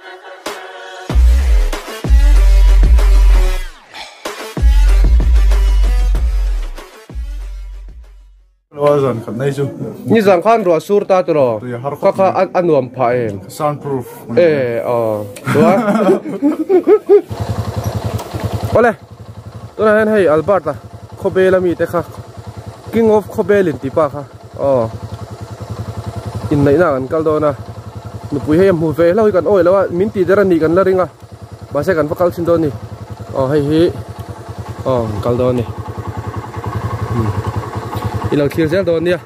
Wazan kan nai chu ni zang khan ro sur ta to ro kha kha anuam pha em soundproof tua ole to na hen hei alberta khobela mi te kha king of khobelin ti pa kha in nei na kan kal do na nu pui hem hu ve lo kan oi lawa min ti dera ni kan la ringa ba se kan fakal sin do ni hei hi kal do ni ilang clear zel do nia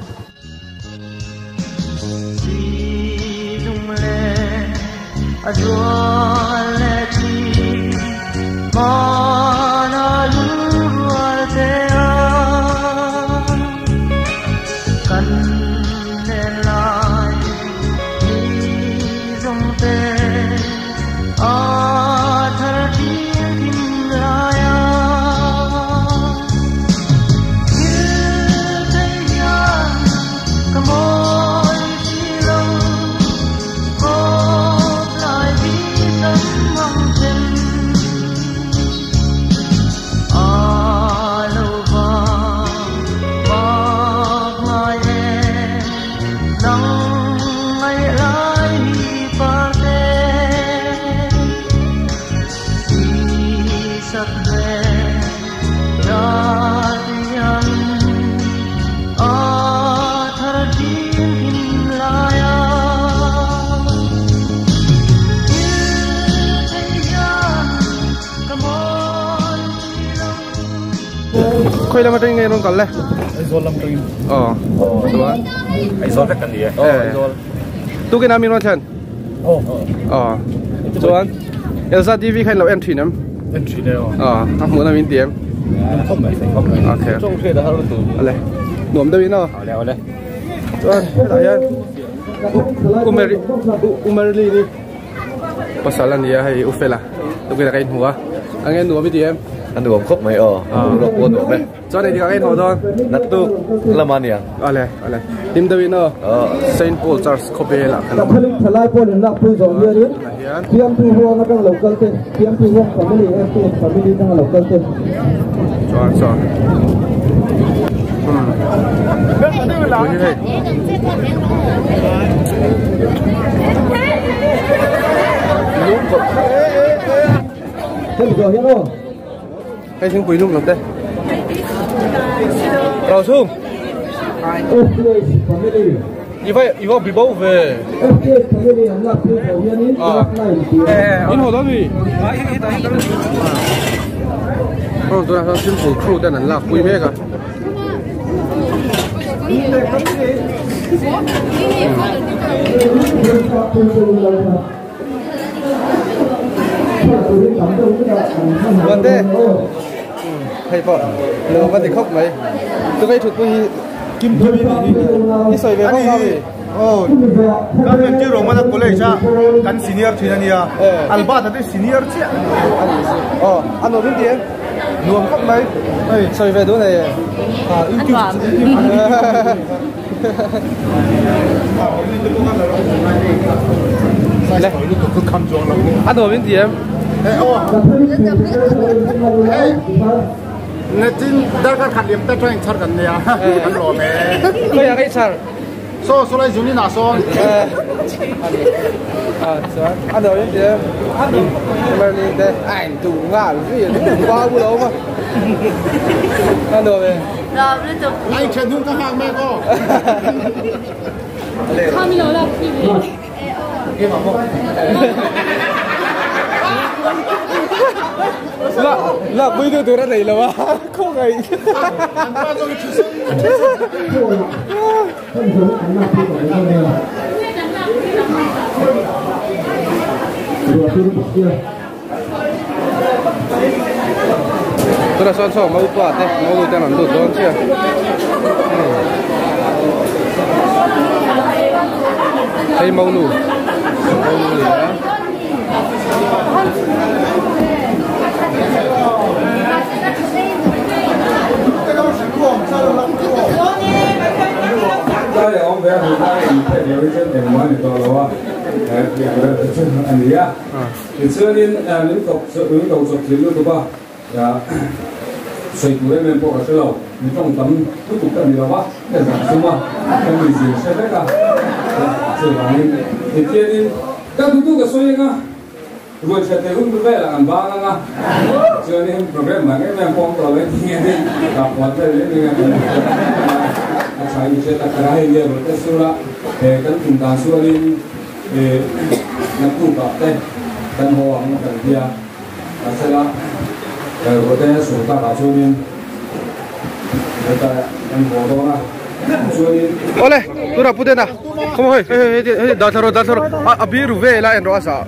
khơi làm cái nghe nó còn lẽ izol lam tring đúng izol tak kan dia izol tu cái nào mình nói chân chuan Elsa TV khai lâu entry nè entry đây thằng muốn làm mình tiệm không phải ok trong thuê đã hơn từ đây nuông đâu nó đây chuan lại anh Umerli đi pasalan dia hay ufela tu cái cái hua anh em nuông với tiệm anh nuông khóc mấy lộc buồn nuông đấy cho này thì cái hồ thôi nát tu lamania ale tim đâu nó Saint Paul Church Khobela cái thalai Paul nak pui zong dia ni tiam tu huang nak local te tiam tu huang family nak local te cho Thế rồi hết rồi. Hay xin quý lung lắm đây. Rồi xuống. Như vậy bị bấu về. In hồ đó gì? Tôi đang xin phụ crew tên là quý mẹ cả. Vấn đề hay vợ lừa vấn đề khóc mấy tôi gây thuật tôi kim tôi đi sợi về không sao vậy các bên kia rồi mà đã có lẽ cha cán senior thì này alba thì senior chứ anh nói tiếng luồng khóc mấy sợi về chỗ này đây cứ cầm chuông lắm anh nói tiếng nè tin đã có khát điểm tới cho anh nè anh lo mẹ tôi là cái sao so lại dùng đi nào so anh nói tiếng mà đi đây ảnh tủ ngả cái gì tủ qua bữa đâu mà anh nói về anh chơi đúng cái hàng mẹ cô không lâu đâu là bây giờ tôi đã thấy là mà không ngày tôi đã son song mau qua thế mau tôi đang làm đồ đó chưa thấy mau nụ Đây là ông bé người ta với chân em nói to là anh ấy thì xưa nên những tộc chiến lược của bà xây tủ em bộ ở chỗ lầu những trong tấm tiếp tục cần gì đó để giảm xuống mà em mình gì sẽ biết cả sự là nên thì kia nên các thứ cái xoay nga rồi sẽ thấy cũng về là ăn ba nga cho nên program mà cái em phong tàu lên thì nghe đi gặp quan thế lên nghe sai sẽ ta cái này nhiều rồi cái số là để các chúng ta số lên để nắm tụ tập đây tân hồ ông cần kia sẽ là rồi đây số ta bảo cho nên người ta tân hồ đó là Oleh, tu dah putih dah. Kamu hei, dah taruh. Biru ve lah yang rasa.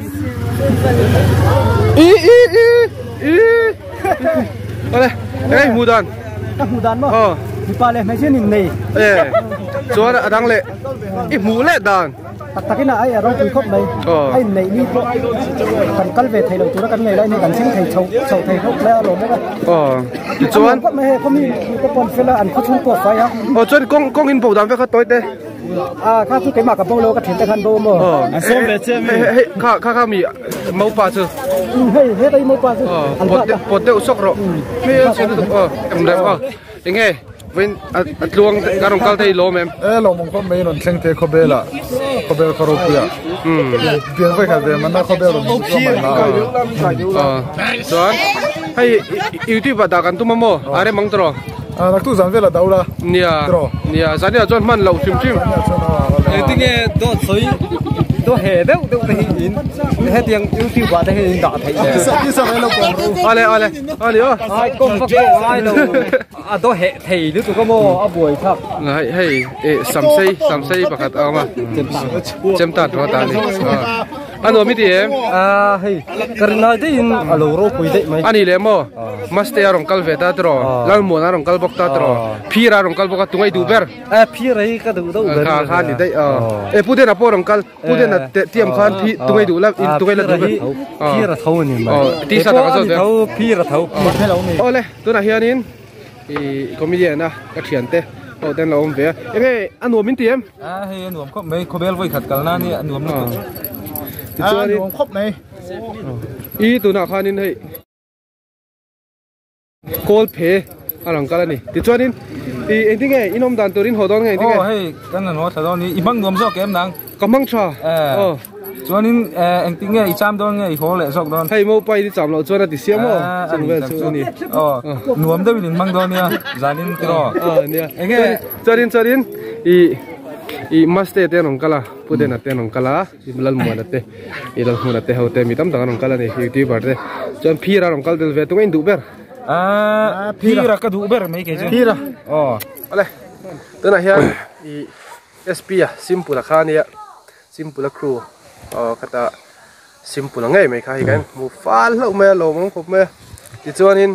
Oleh, mudan. Mudan mah. Di paleh mesin ini. Suara adang le. Mulai dan. Tapi nak ayah orang ikut mai. Ayah ni kan kalve thầy đầu chú kan này đây ni kan sinh thầy chầu thầy hốc leo rồi đấy. Chuan. Có mai có mi có con phê là ăn có chung tuột phải không? Chuan con in bầu đam phải tối thế. Khác tu cái mà cái bầu lâu cái thiền tay khăn bầu mà. Xem về xem. Khác mi mau pa chứ. Hey đây mau pa chứ. Pot usok rồi. Hey xem tu. Em đây nghe. When at luang karong kaltay lo mem. Lo mong ko may non seng te khobela. Khobel karopia. Biang vai kha man na khobel ro ma. Don. Hay YouTube da kan tu mamo. Are mang tro. Nak tu zam vela daula. Nia. Zania jon man lo chim. Tinge do soi do he đâu thì in he tiếng YouTube và thế đỏ thấy Isa vai lo ko. Ale. ai công phát ai đâu do he thầy nữa tụi có mò buổi thật Hay sam sei bakat ama. Chem ta ro ta ni. Ano mi ti em? Hey karena dia in aloro pui dek mai Ani le mo. Maste arong kal veta tro. Lal mo arong kal bok ta tro. Phir arong kal bok tungai du ber. phi rai ka du đâu Kha ni dai. Puden a porong kal. Puden a tiam khan phi tungai du la in tungai la du ber. phi ra thau ni mai Ti sa ta ka so de. thau phi ra thau Ole, tu na hianin comedian na ka thian te. Den la om ve. Enge anu min ti em. hey nuam ko mai khobel voi khat kalna ni nuam na Nuam khop này. Tu na khanin hei. Kol phe arang kala ni. Ti chuanin ending e inom dan turin hodon ngai ending e. hey kan na no thadon ni ibang nuam so kem nang Kamang cha. chuanin engting nge icham don nge ho le sok don Hei mo pai di cham lo chuan ti siam mo. Chung ve chu ni. nuam da bin mang don nia zanin tro Nia. Enge chuanin maste te nong kala puden ate nong kala lal mo na te lal mo na te hote mi tam dang nong kala ni YouTuber te chuan phira nong kal del ve tu ngai du ber phira ka du ber mai ke je phira Ale tuna hian SP simple khania simple crew kata simple ngai mai kha hi kan mu fal lo me lo mong khop me ti chuanin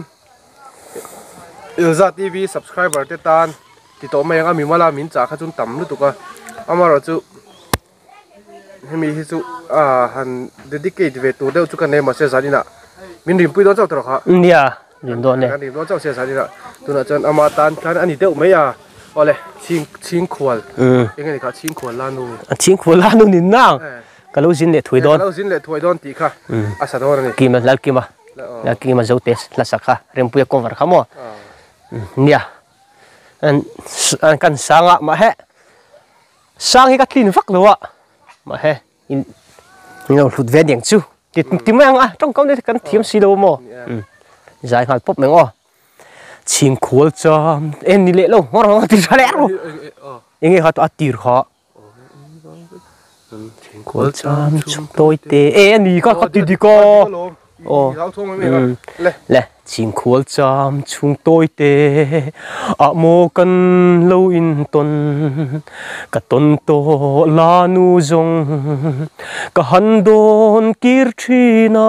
Ilza TV subscriber te tan ti to mai nga mi mala min cha kha chun tam lu tuka amaro chu hemi hi chu han dedicate ve tu deu chu kan ne ma se zanina min rim pui do chau tro kha nia din don ne kan rim do chau se zanina tuna chan ama tan kan ani deu mai ole ching khwal enge ni kha ching khwal la nu ching khwal la nu ni nang kalau zin le thui don kalau zin le thui don ti kha asa don ni kima lal kima zo tes la sakha rem pu ko var khamo nia an kan sanga ma he sang hi ka tlin vak lo ma he in no hlut ve ding chu ti mang trong câu này kan thiam si lo mo zai hal pop meng ching khol cham en ni le lo ngor ti sa le ro inge ha to atir kha ching khol cham chung toi te en ni ka ti di ko le ching khol cham chung toi te a mo kan lo in ton ka ton to la nu zong ka han don kir thina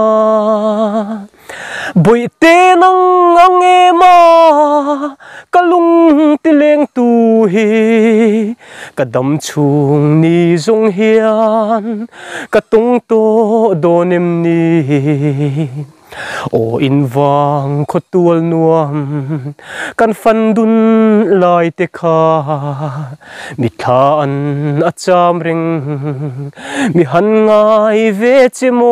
boi te nang ange ma kalung tileng tu hi kadam chung ni zong hian ka tung to donem ni ô in vang khot tual nuam kan fan dun lai te kha mi tha an a cham ring mi han ngai ve chemo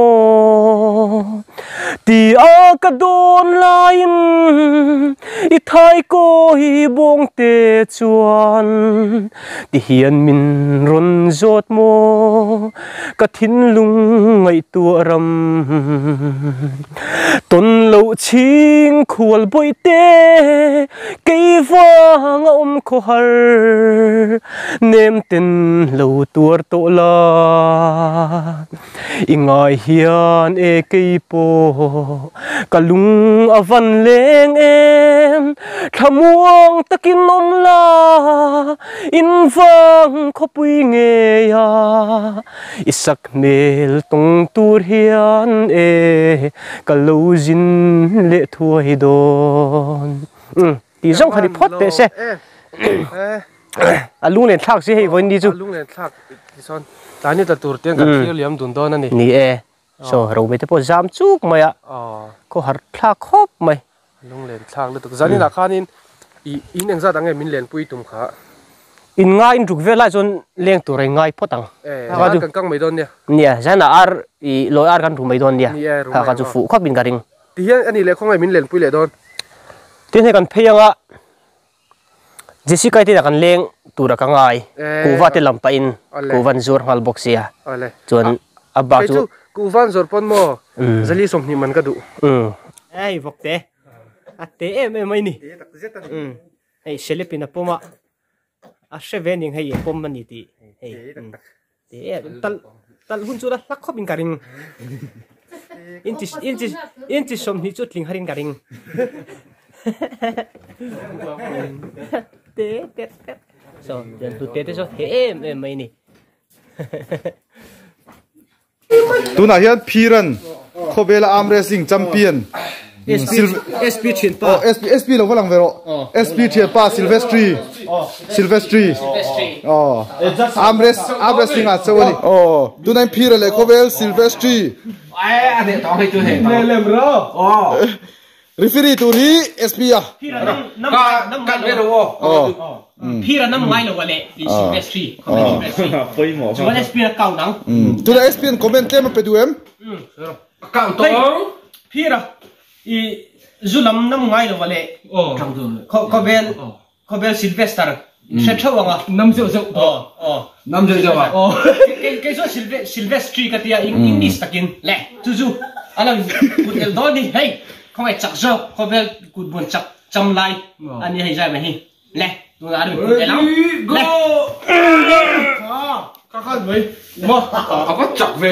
ti a ka don lain i thai ko hi bong te chuan ti hian min ron zot mo ka thin lung ngai tu ram ton lo ching khual boi te kei wang om kho har nem ten lo tur to la ingai hian e kei po kalung avan leng em thamuang takin om la in wang kho pui nge ya isak nel tong tur hian e kalozin le thuai don ti zong khari phot te se alung len thak se hei voin di chu alung len thak ti son tani ta tur ten kan thil liam dun don ani ni e so ro me te po jam chuk maya ko har thak khop mai alung len thak le tu zani na khanin in eng za dang min len pui tum kha in nga in ruk vela chon leng tu rai ngai photang ha kan kang mai don nia nia jana ar I lo ar kan ru mai don nia ha ka chu fu khak bin garing ti hian ani le khongai min len pui le don tin he kan pheyanga jessica te kan leng tu ra ka ngai ku wa te lam pa in ku van zur hal boxia ale chon abba chu ku van zur pon mo zali som ni man ka du ai vok te ate em mai ni ei selipina poma a shevening hei pom mani ti hei te tal hun chu la lak khop in karing inti som ni chutling harin karing te so dan tu te so em mai ni tu na hian phiran khobela arm wrestling champion SP chin pa SP lo walang vero SP thia pa Silvestri arm wrestling a chawani tu nai phira le khobel Silvestri ai ade tong hai chu he lem ro referee tu ri SP a nam kan vero phira nam ngai lo wale Silvestri poi mo chuan SP ra kau nang tu la SP comment tlem pe duem kau tong phira I zulam nam ngai lo wale khobel Silvester se thawanga nam jo ke so Silvestri ka tia English takin le tuju alang kut el doni hey khoi chak jo khobel kut bon chak cham lai ani hei jai ma hi le tu na ru elang le ka khan mai mo apa chak ve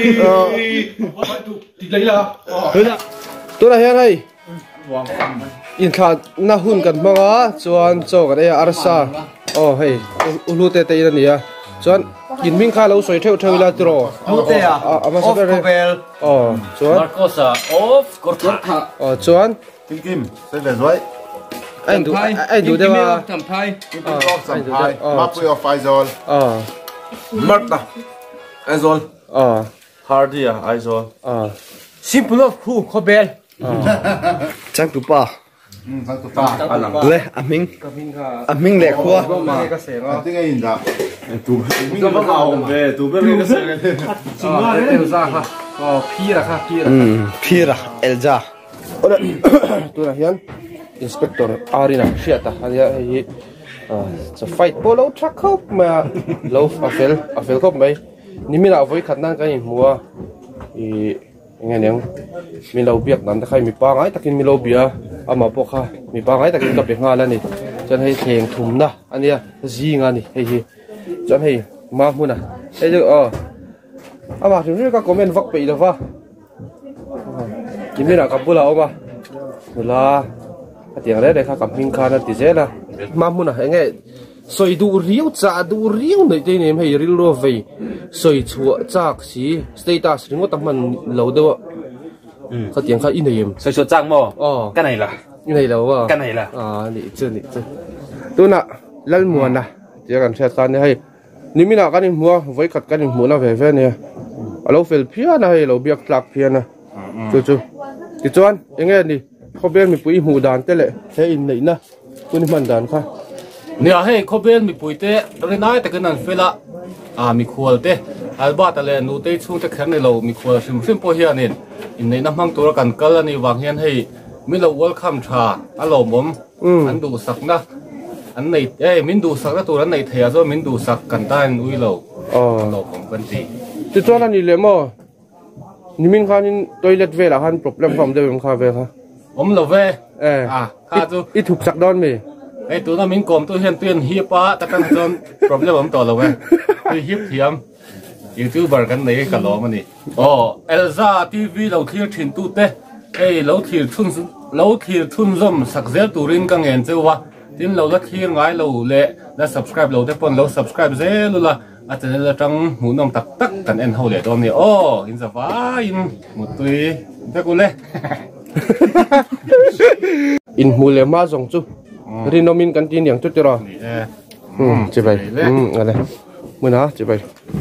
ti lai la tu na hian hei in kha na hun kan manga chuan chaw kan e arsa hei ulu te te ina nia chuan in ming kha lo soi theu la tro ute a ama sa Kobel chuan Marcosa of Kortha chuan kim se ve zoi ai du de wa tam thai ma pu of Aizol Marta Azol Hardy Aizol simple of who khobel chang tu pa sang tu ta le aming le khua ting ai in da tu Zo ba ngau ve tu be le se elza kha phira phira elza tu na hian inspector arina fiata alia hi so fight polo truck khop ma lo afel khop mai nimina voi khatnan ka in mua nghe neng mi lo biak nan ta khai mi pa ngai takin mi lo bia ama po kha mi pa ngai takin ka pe nga la ni chan hei theng thum na ania zi nga ni hei chan hei ma huna hei jo ama thum ni ka comment vak pe lova kimina ka bula oma la atiang le kha camping kha na ti zela ma huna nge soi du riu cha du riu nei te nem hei ril ro vei soi chua chak si status ringo tamman lo de kha tiang kha inayem soi so chang mo cái này là inai lo wa cái này là ni chu tu na lal muan na ti kan thia kan hei nimina kan in mua voi khat kan in mu na ve ve ne alo fel phia na hei lo biak tlak phia na chu thì chuan nghe đi khó bên mình bùi mù đàn thế lệ thế in này nè tôi đi mần đàn kha nè hay khó bên mình bùi thế rồi nói tại cáiนั้นphê la mình khuol thế alba ta lên nụ tây chung thế khăn này lâu mình khuol sim po hiền nên in này nằm hangตัวกันก็แล้วนี่วางเฮียนให้มิเรา welcome ชาอารมณ์ผมอันดูสักนะอันไหนมินดูสักแล้วตัวนั้นไหนเทียร์มินดูสักกันได้อุ้ยเราเราผมกันตีที่ตัวนั้นนี่เลยมั้งนี่มินข้านี่ตัวเล็ดเวลาฮัน problem ความเดิมข้าเวค่ะผมเราเวข้าจูอีถูกสักดอนมั้ยไอ้ตัวนั้นมินกลมตัวเฮียนเตือนเฮียป้าแต่กันจน problem ผมต่อเราเวคือฮิปเทียมยูทูบเบอร์กันไหนกันล้อมันนี่เอลซ่าทีวีเราเทียร์ถิ่นตู้เต้เราเทียร์ทุนซ่อมสักเซลตูรินกังเงินเจ้าวะทีนเราละเทียร์ไงเราเละและ subscribe เราได้ปนเรา subscribe เซลละอาจจะเราจังหูน้องตักกันเอ็นเขาเลยตอนนี้อินสฟ้าอินหมดตัวเด็กกูเลยอินหูเลยมาส่งจูรีโนมินกันจีนอย่างจุดจรอจะไปอะไรมื่อนะจะไป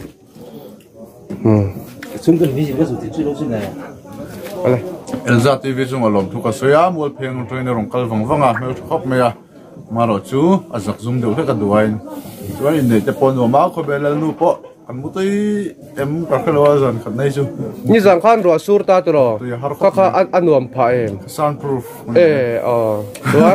中国明星歌手的最终是哪？ 好嘞。 Elza TV 中我龙出个水啊，我平对那种高峰峰啊，没有好没啊，马老猪啊，实中就那个多因，所以你这帮我妈可别来弄破，俺们对em cả cái lo rằng khẩn này chứ. Như rằng khăn rồi sur ta rồi, các anh nuông phải em. Soundproof. Đúng.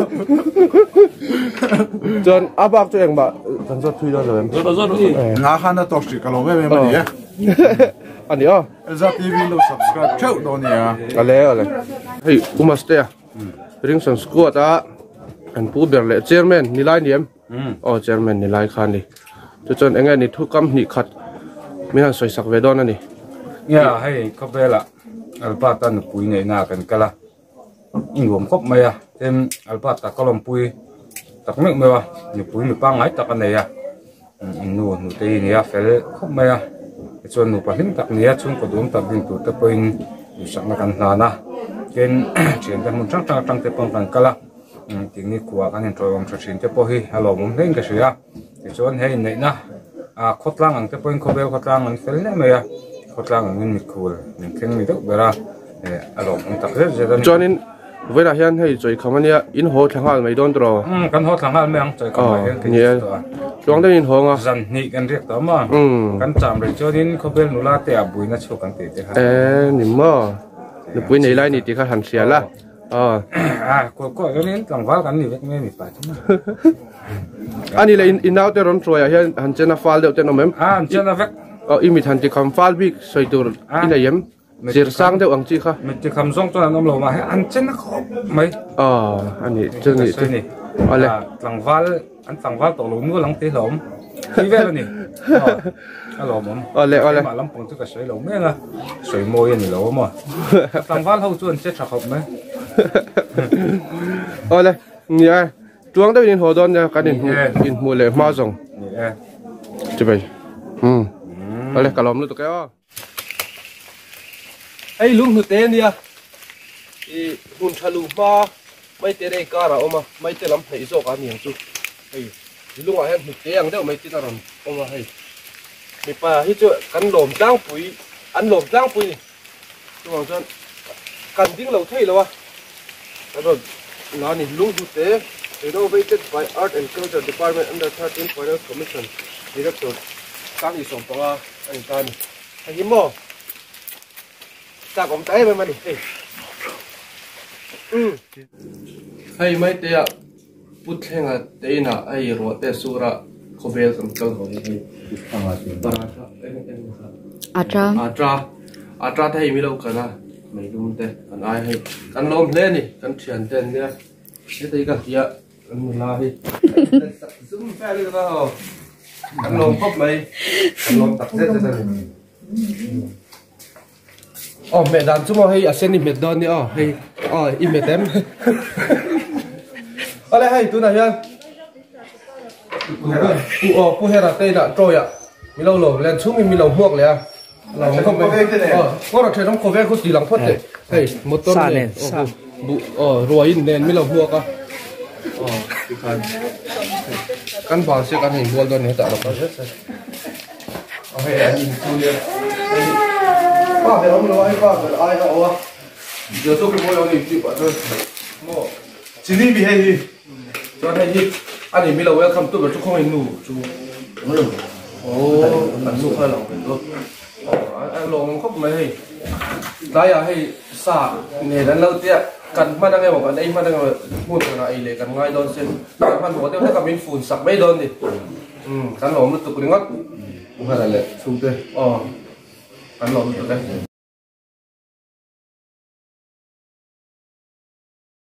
John, abang tu yang mbak, kan so thui rồi em. Ngã khăn nó tọt chỉ cái lo mấy mấy này. Anh đi à? Elza TV lo subscribe chậu đó nè. Ale. Hey, umaste à? Ring sang school ta. Anh pu ber le chairman nilai niam. Chairman nilai khan đi. Cho John anh ấy ni thu cam ni khat. Mình han soi sak ve don ani. Nha, hey, có vẻ là alpata nó bùi này na cần cái là in gồm khóc mày thêm alpata có lòng bùi tắc miệng mày như bùi như băng ấy tắc anh này nụ tây này phải khóc mày cho nụ phải hình tắc này chúng có đúng tắc bình tụ tập in như sắc nó cần na cái chuyện cái muốn trăng tập bằng cái là tiếng này của cái này trôi bằng trò chuyện tập hi hello muốn lên cái gì thì cho anh hey này na khóc lang anh tập in khóc béo khóc lang anh phải lên mày khóc lang anh mình cool mình khen mình được bera alom anh tập rất là cho nên với là hiện hay chơi không anh in hồ thằng nào mấy đón rồi căn hồ thằng nào mấy anh chơi không phải nhiều trong đây in hồ à dần nị căn riết đó mà căn chạm rồi cho nên không biết nó là tè bùi nó chụp căn tè niệm mơ nó bùi này lại nị thì khác hẳn xìa là có cho nên thằng vál căn nị biết mấy mình phải chứ anh đi là in nào tè rón rồi hiện hẳn trên là file đều trên nó mềm trên là vét imit hẳn thì không file bị soi tur in là yếm chỉ sang đều ăn chi khá mình chỉ cầm rong cho là năm lâu mà anh trên nó khó mấy anh ấy chân này thằng vál anh thằng vál tổ lúa lắm tí lắm tí về rồi nè alo mắm mà lắm bằng cái sấy lẩu mấy là sấy môi này lẩu mà thằng vál hậu chuồn chết sạc học mấy nha chuông đây in hồ đòn nha cái này in mua lệ ma rồng chụp vậy cả lom luôn tụi cái ai lung hụt tên đi à hun chalu ma mấy tên đây cả rồi mà mấy tên lắm thấy rõ cả miệng chú lung à hen hụt tên đâu mấy tên nào rồi mà hay mình pa hít chỗ cắn lồm trang bụi ăn lồm trang bụi này chú hoàng chân cắn tiếng lẩu thấy rồi rồi nó này lung hụt tên renovated by Art and Culture Department under 13th Finance Commission Director Kang Isong Panga anh ta này anh hiếm mò ta cũng thấy mấy này hay mấy tê à bút hen à tê na ai rồi tê sura khobe sam kal ho ni atra thấy mi lâu cả na mấy đúng tê anh ai hay anh lom lên đi anh chuyển tên nha cái tay cái kia anh la đi zoom pha đi vào anh lom khóc mấy anh lom tập rất là mẹ đàn chúng mà hay sen đi mẹ đòn đi hay im mẹ tém đây hay tôi này nha pu hay là tây đã trôi ạ mi lâu lổ lên xuống mi lâu huộcเลยà lâu không mấy có là chơi trong cổ vé có tí lăng phất đấy hay một tuần này rồi in lên mi lâu huộc à căn bản sẽ căn hình buôn đòn này tạo được rất hay là nhìn chui lên ba phải không nói ba phải ai đâu giờ tôi cũng mua đi chịu bạn thôi mua chỉ đi bị hay gì cho hay gì anh ấy mới là welcome tôi bảo chú không anh nụ chú anh nụ hay lòng tôi anh lòng khóc mấy hay đây à hay xả này là lâu tiệt cần mà đang nghe bảo đây mà đang mua cái này lấy cần ngay đón xem cần mà mua theo các bên phun sạc mấy đón đi cần lòng nó tụt cái ngót cũng hay là lệ xuống tê cần lòng tụt đây